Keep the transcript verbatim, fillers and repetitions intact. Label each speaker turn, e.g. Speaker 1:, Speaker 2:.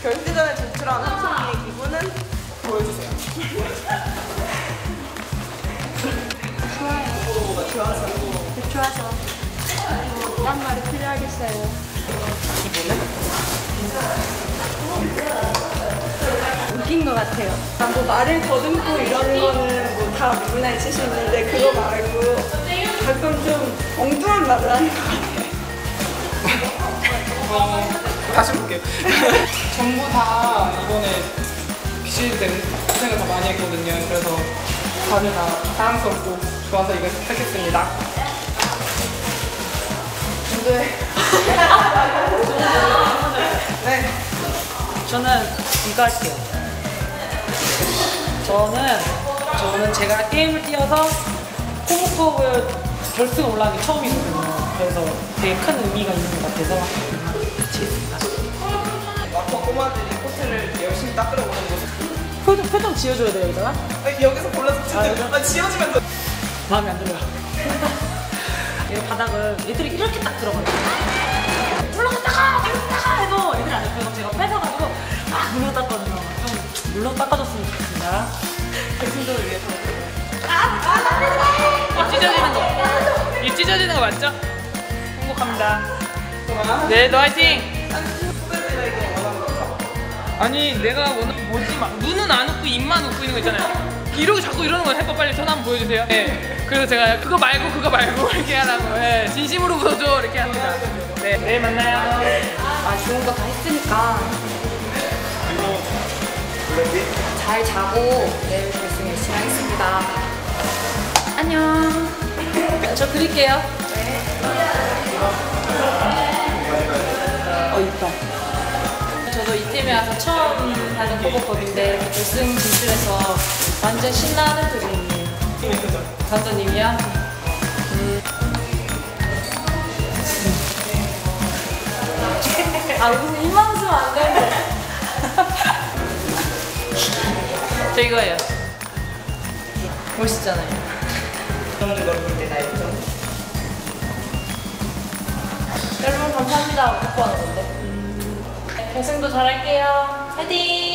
Speaker 1: 결승전에 진출한 한송이의 기분은 보여주세요. 좋아요. 좋아서. 좋아서. 딴 말이 필요하겠어요. 웃긴 것 같아요. 아, 뭐 말을 더듬고 이러는 거는 뭐 다 누구나 있을 수 있는데 그거 말고 가끔 좀 엉뚱한 말을 하는 것 같아요.
Speaker 2: 어, 다시 볼게요. 전부 다 이번에 비시즌 때문에 고생을 더 많이 했거든요. 그래서 다들 다 사랑스럽고 좋아서 이걸 택했습니다.
Speaker 1: 네. 네.
Speaker 3: 저는 이거 할게요. 저는 저는 제가 게임을 뛰어서 코모컵을 결승 올라간 게 처음이거든요. 그래서 되게 큰 의미가 있는 것 같아서 치겠습니다.
Speaker 1: 와퍼 꼬마들이 코트를 열심히 닦으러 오는 모습.
Speaker 3: 표정, 표정 지어줘야 돼요, 여기다가?
Speaker 1: 아니, 여기서 골라서 지금 아, 지어지면서
Speaker 3: 마음에 안 들어요. 이 바닥을 애들이 이렇게 딱 들어가요. 올라갔다가 올라갔다가 해도 애들이 안 해요. 제가 뺏어가지고 막 물러 닦거든요. 좀 물러 닦아줬으면 좋겠습니다.
Speaker 1: 결승전을 위해서.
Speaker 3: 이 찢어지는 거. 이 찢어지는 거 맞죠? 행복합니다. 네, 너 화이팅!
Speaker 1: 후배들에게 원하는 거.
Speaker 3: 아니, 내가 원하는 뭐지? 막 눈은 안 웃고 입만 웃고 있는 거 있잖아요. 이러고 자꾸 이러는 거 해봐. 빨리 전화 한번 보여주세요. 네. 그래서 제가 그거 말고 그거 말고 이렇게 하라고. 네. 진심으로 웃어줘 이렇게 합니다. 네, 내일 만나요.
Speaker 4: 아, 좋은 거 다 했으니까 잘 자고 내일 결승 열심히 하겠습니다. 안녕.
Speaker 3: 저 그릴게요. 네. 어, 이뻐. 저도 이 팀에 와서 처음 하는 코모컵인데 결승 진출해서 완전 신나는 드림이에요. 감독님이요? 음. 아, 무슨 입만 웃으면 안 되는데. 저 이거예요. 멋있잖아요. 여러분 감사합니다. 못 보는 건데. 음. 결승도 잘할게요. 화이팅!